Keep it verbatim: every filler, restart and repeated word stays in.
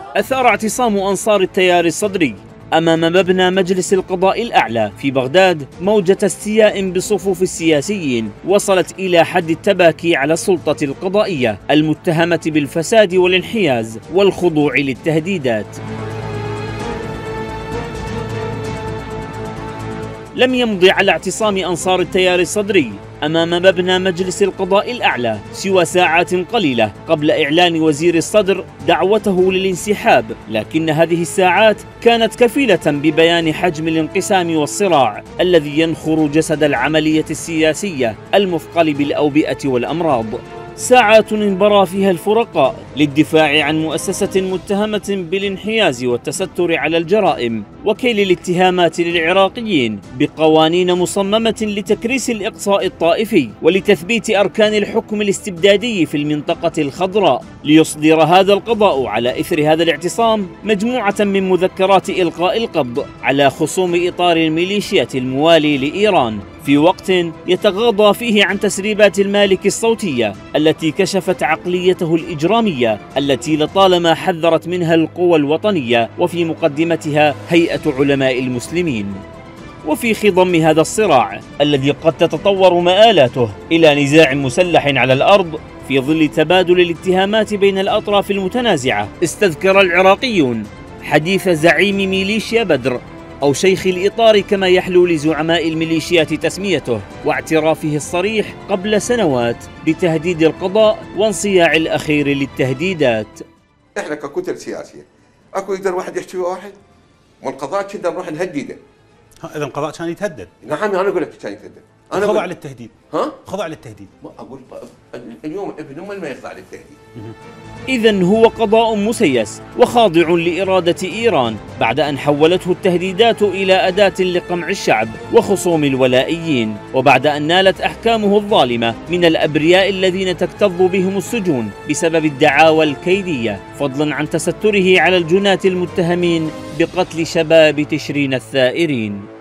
أثار اعتصام أنصار التيار الصدري أمام مبنى مجلس القضاء الأعلى في بغداد موجة استياء بصفوف السياسيين وصلت إلى حد التباكي على السلطة القضائية المتهمة بالفساد والانحياز والخضوع للتهديدات. لم يمضي على اعتصام أنصار التيار الصدري أمام مبنى مجلس القضاء الأعلى سوى ساعات قليلة قبل إعلان وزير الصدر دعوته للانسحاب، لكن هذه الساعات كانت كفيلة ببيان حجم الانقسام والصراع الذي ينخر جسد العملية السياسية المثقل بالأوبئة والأمراض. ساعات انبرى فيها الفرقاء للدفاع عن مؤسسة متهمة بالانحياز والتستر على الجرائم وكيل الاتهامات للعراقيين بقوانين مصممة لتكريس الإقصاء الطائفي ولتثبيت أركان الحكم الاستبدادي في المنطقة الخضراء، ليصدر هذا القضاء على إثر هذا الاعتصام مجموعة من مذكرات إلقاء القبض على خصوم إطار الميليشيات الموالي لإيران في وقت يتغاضى فيه عن تسريبات المالك الصوتية التي كشفت عقليته الإجرامية التي لطالما حذرت منها القوى الوطنية وفي مقدمتها هيئة علماء المسلمين. وفي خضم هذا الصراع الذي قد تتطور مآلاته إلى نزاع مسلح على الأرض في ظل تبادل الاتهامات بين الأطراف المتنازعة، استذكر العراقيون حديث زعيم ميليشيا بدر أو شيخ الإطار كما يحلو لزعماء الميليشيات تسميته، واعترافه الصريح قبل سنوات بتهديد القضاء وانصياع الأخير للتهديدات. احنا ككتل سياسية اكو يقدر واحد يحكي واحد والقضاء كنا نروح نهدده. اذا القضاء كان يتهدد؟ نعم انا اقول لك كان يتهدد. انا خضع للتهديد. ها؟ خضع للتهديد. ما اقول اليوم ابن امه ما يخضع للتهديد. إذن هو قضاء مسيس وخاضع لإرادة إيران بعد أن حولته التهديدات إلى أداة لقمع الشعب وخصوم الولائيين، وبعد أن نالت أحكامه الظالمة من الأبرياء الذين تكتظ بهم السجون بسبب الدعاوى الكيدية، فضلا عن تستره على الجناة المتهمين بقتل شباب تشرين الثائرين.